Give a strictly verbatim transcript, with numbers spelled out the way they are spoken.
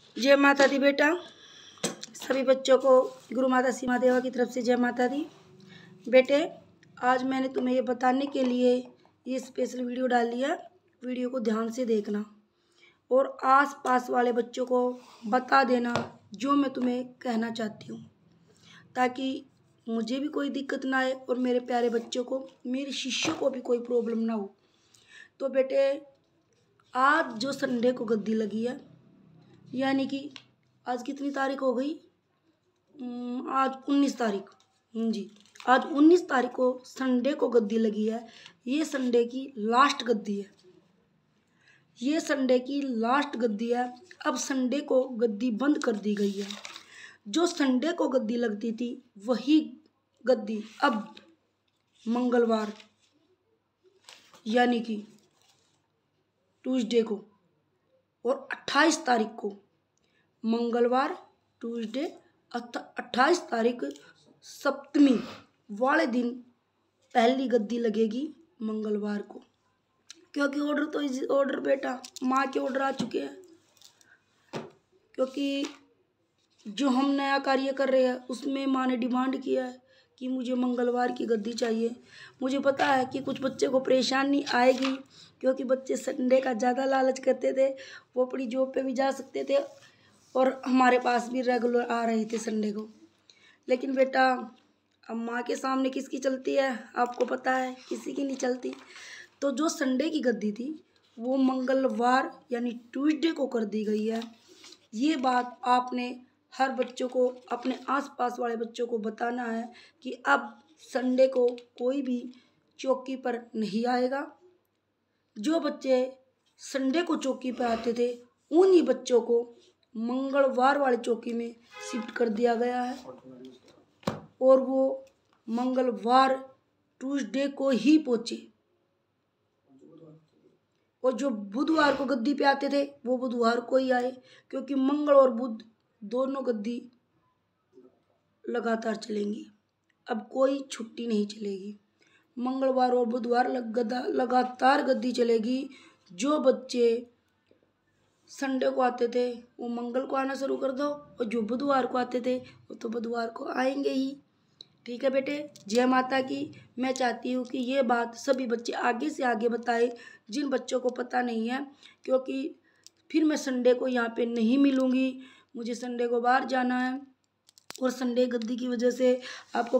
जय माता दी बेटा। सभी बच्चों को गुरु माता सीमा देवा की तरफ से जय माता दी। बेटे, आज मैंने तुम्हें ये बताने के लिए ये स्पेशल वीडियो डाली है। वीडियो को ध्यान से देखना और आस पास वाले बच्चों को बता देना जो मैं तुम्हें कहना चाहती हूँ, ताकि मुझे भी कोई दिक्कत ना आए और मेरे प्यारे बच्चों को, मेरे शिष्यों को भी कोई प्रॉब्लम ना हो। तो बेटे, आज जो संडे को गद्दी लगी है, यानी कि आज कितनी तारीख हो गई? आज उन्नीस तारीख। जी, आज उन्नीस तारीख को संडे को गद्दी लगी है। ये संडे की लास्ट गद्दी है। ये संडे की लास्ट गद्दी है। अब संडे को गद्दी बंद कर दी गई है। जो संडे को गद्दी लगती थी वही गद्दी अब मंगलवार यानी कि ट्यूसडे को और अट्ठाईस तारीख को, मंगलवार ट्यूसडे अट्ठाईस तारीख सप्तमी वाले दिन पहली गद्दी लगेगी मंगलवार को। क्योंकि ऑर्डर तो ऑर्डर बेटा माँ के ऑर्डर आ चुके हैं। क्योंकि जो हम नया कार्य कर रहे हैं उसमें माँ ने डिमांड किया है कि मुझे मंगलवार की गद्दी चाहिए। मुझे पता है कि कुछ बच्चे को परेशानी आएगी, क्योंकि बच्चे संडे का ज़्यादा लालच करते थे। वो अपनी जॉब पे भी जा सकते थे और हमारे पास भी रेगुलर आ रहे थे संडे को। लेकिन बेटा, अब माँ के सामने किसकी चलती है आपको पता है, किसी की नहीं चलती। तो जो संडे की गद्दी थी वो मंगलवार यानी ट्यूसडे को कर दी गई है। ये बात आपने हर बच्चों को, अपने आसपास वाले बच्चों को बताना है कि अब संडे को कोई भी चौकी पर नहीं आएगा। जो बच्चे संडे को चौकी पर आते थे उन्हीं बच्चों को मंगलवार वाली चौकी में शिफ्ट कर दिया गया है और वो मंगलवार ट्यूसडे को ही पहुँचे। और जो बुधवार को गद्दी पे आते थे वो बुधवार को ही आए, क्योंकि मंगल और बुध दोनों गद्दी लगातार चलेंगी। अब कोई छुट्टी नहीं चलेगी। मंगलवार और बुधवार लगातार गद्दी चलेगी। जो बच्चे संडे को आते थे वो मंगल को आना शुरू कर दो और जो बुधवार को आते थे वो तो बुधवार को आएंगे ही। ठीक है बेटे, जय माता की। मैं चाहती हूँ कि ये बात सभी बच्चे आगे से आगे बताए जिन बच्चों को पता नहीं है, क्योंकि फिर मैं संडे को यहाँ पे नहीं मिलूँगी। मुझे संडे को बाहर जाना है और संडे गद्दी की वजह से आपको